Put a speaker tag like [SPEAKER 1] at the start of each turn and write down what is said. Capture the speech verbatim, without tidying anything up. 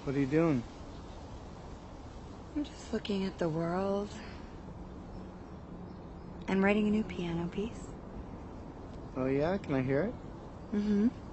[SPEAKER 1] What are you doing?
[SPEAKER 2] I'm just looking at the world. I'm writing a new piano piece.
[SPEAKER 1] Oh yeah? Can I hear it?
[SPEAKER 2] Mm-hmm.